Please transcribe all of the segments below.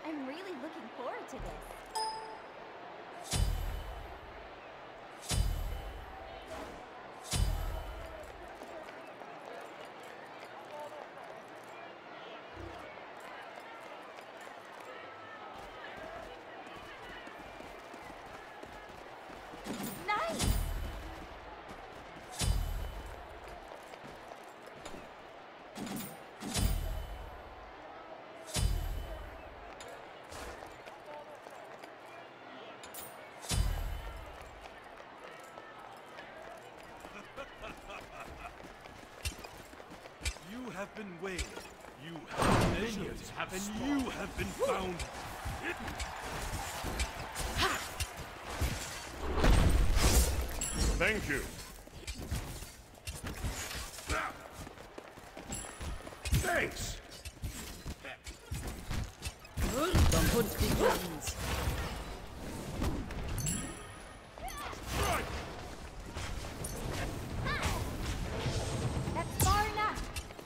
I'm really looking forward to this. You have been weighed. You have been measured, and you have been found hidden. Thank you. Thanks. The hunt begins. That's far enough.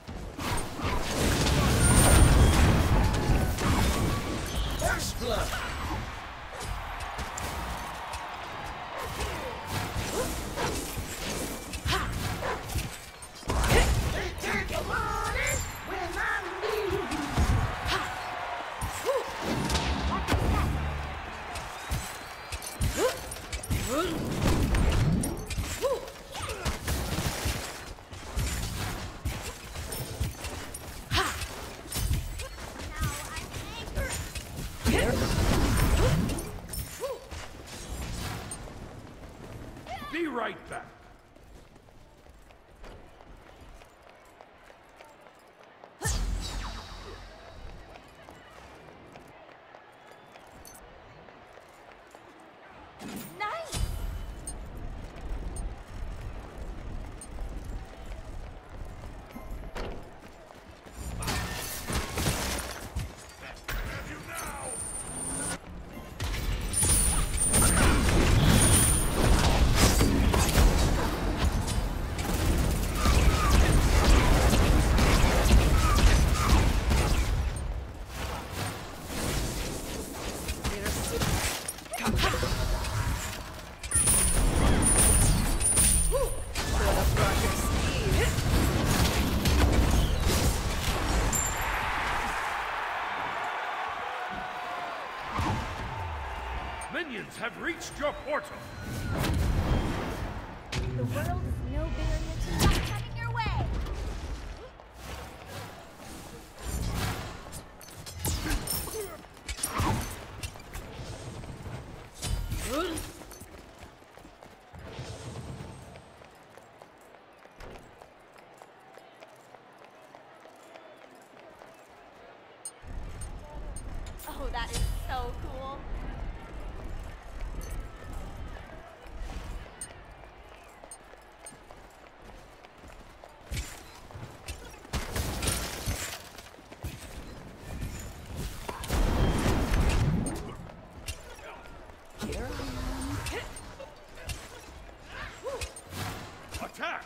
First blood. Be right back. Nice! Have you now? Minions have reached your portal. The world is no barrier to not coming your way. Oh, that is so cool. Attack!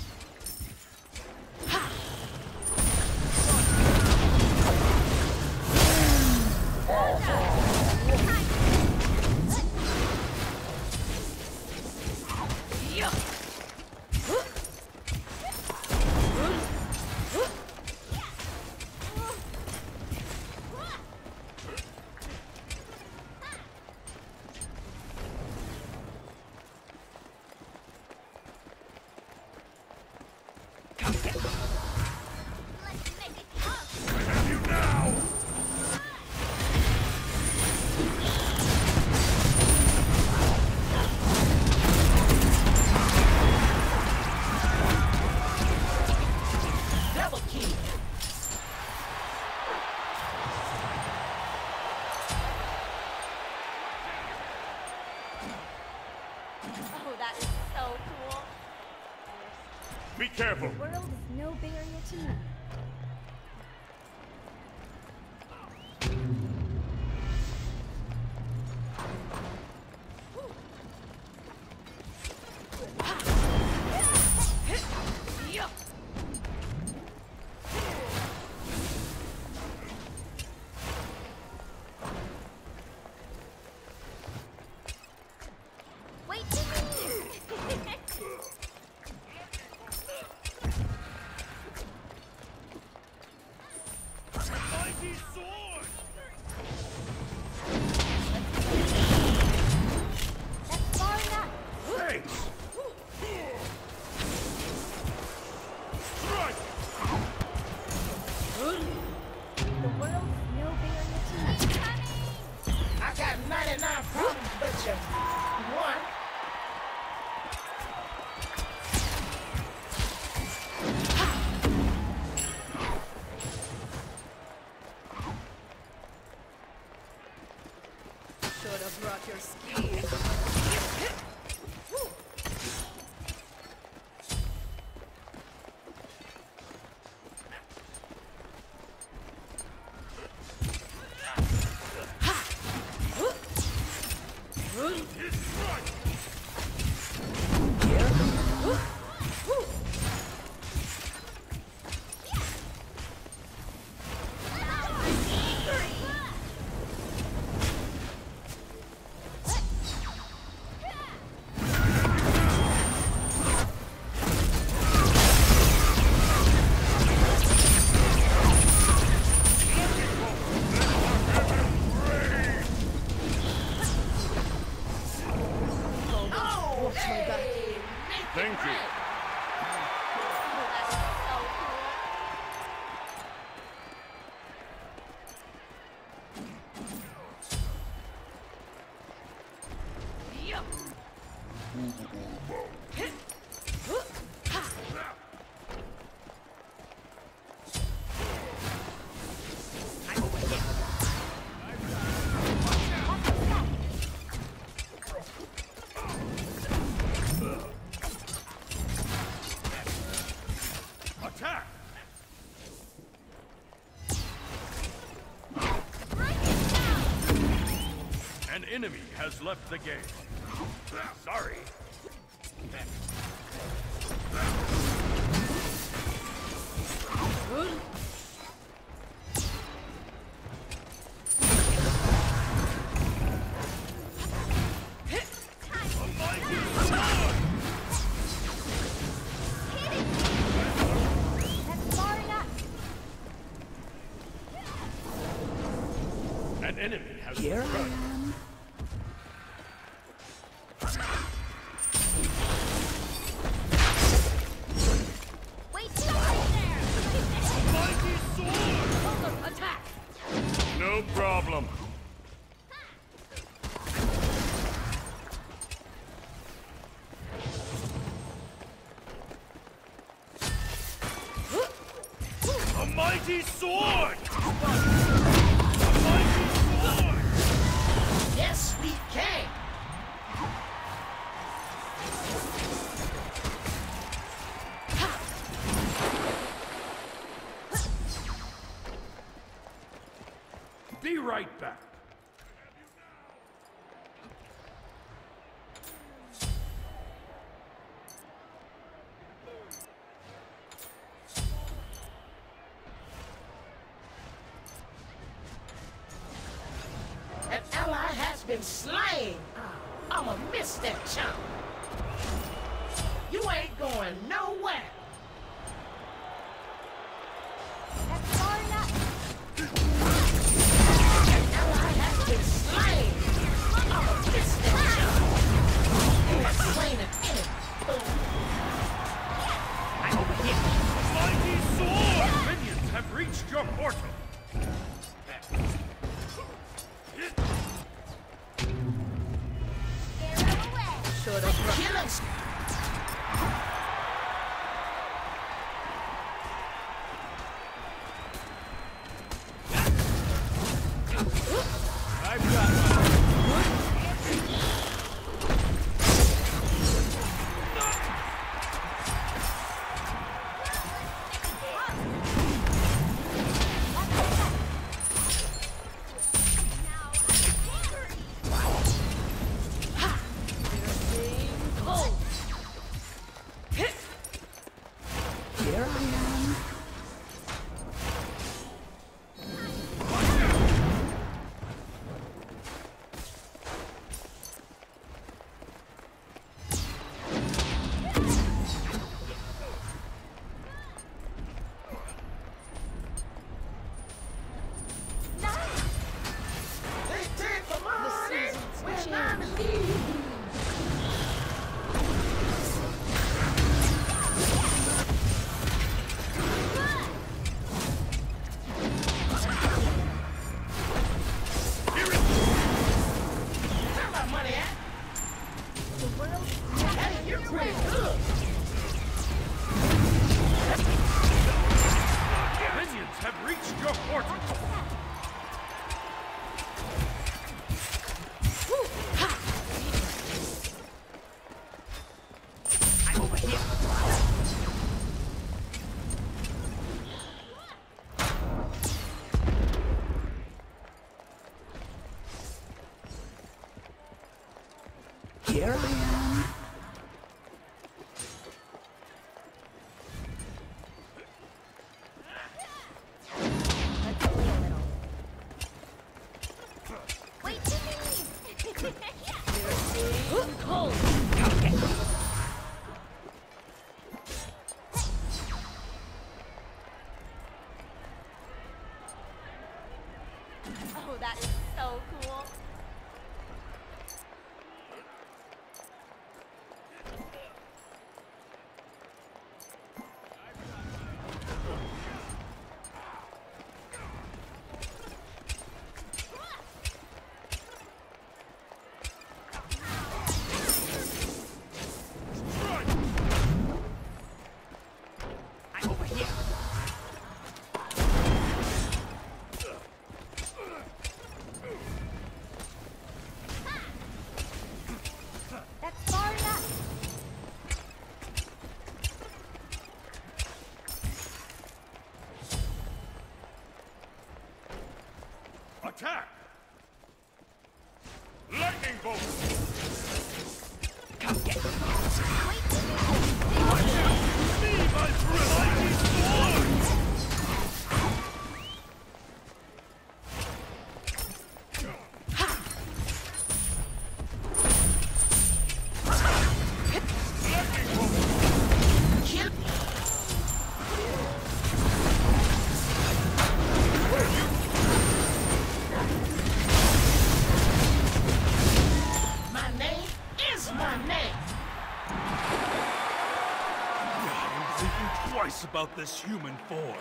Have you now? Double kill. Oh, that is so cool. Be careful. The world is no barrier to me. Should have brought your skis. Thank you. That's so cool. Attack! An enemy has left the game. Sorry. A mighty sword! That's far enough. An enemy has Here I struck. am. Wait till right there. Mighty sword! Attack. No problem. A mighty sword! A mighty sword! Yes, we can. Be right back. An ally has been slain. I'ma miss that chump. You ain't going nowhere. That's far enough. An ally has been slain. I'ma miss that chump. You have slain an enemy. I over here. Mighty sword! Minions have reached your portal. Scare them away. Should have kill us. I've got one. Cold. Here I am. Let's play a little. Wait to me! Cold. Okay. Oh, that is so cool. Over here. That's far enough. Attack! Lightning bolt! Come get it. Wait to me! Me, my brilliant sword! Lightning bolt! Kill. My name is my name. I'm thinking twice about this human form.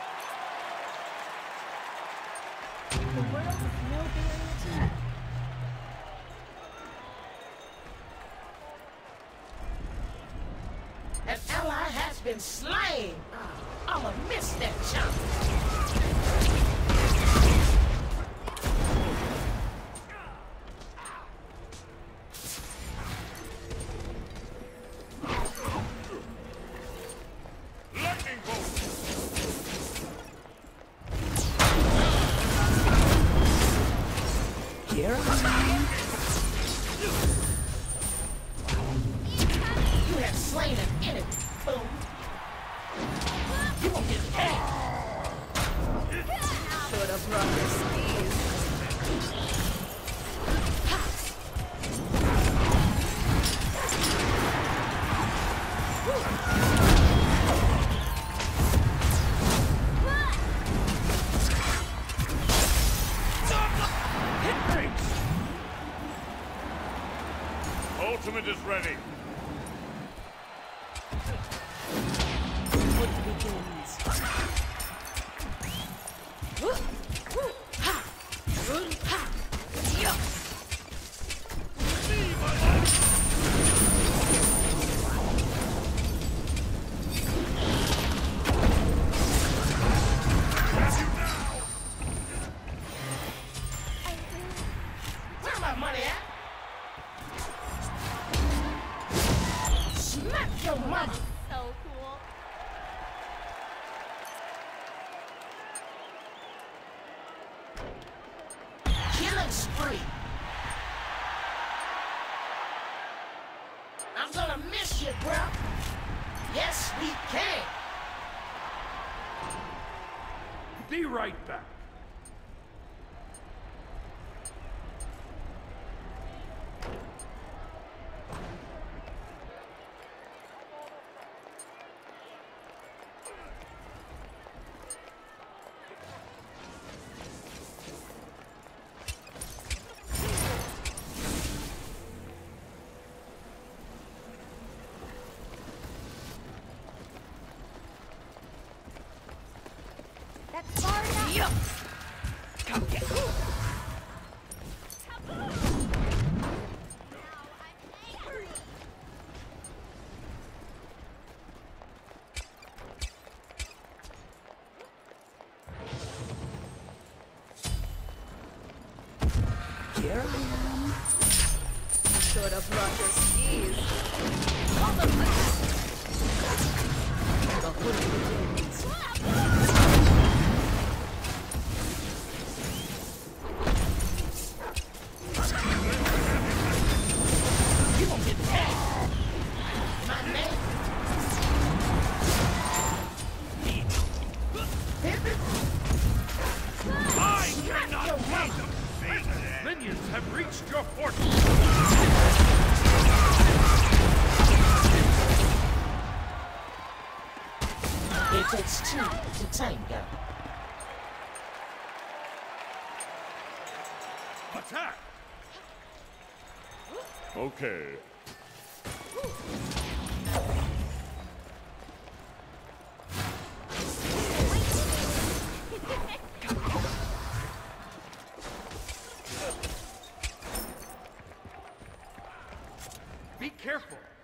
The world is no barrier to you. An ally has been slain. I'ma miss that chance. Lightning bolt! Here I am. You have slain an enemy, boom. You won't get back. Should have brought your skis. Ultimate is ready. What begins? Where's my money at? Smack your mama! So cool. Killing spree. I'm gonna miss you, bro. Yes, we can. Be right back. That's far enough. Yup. Come get it. Now I'm angry. Here I am. Should have brought your skis. Call them back. The hood begins. You have reached your fortress! It takes two to tango. Attack! Okay. Be careful!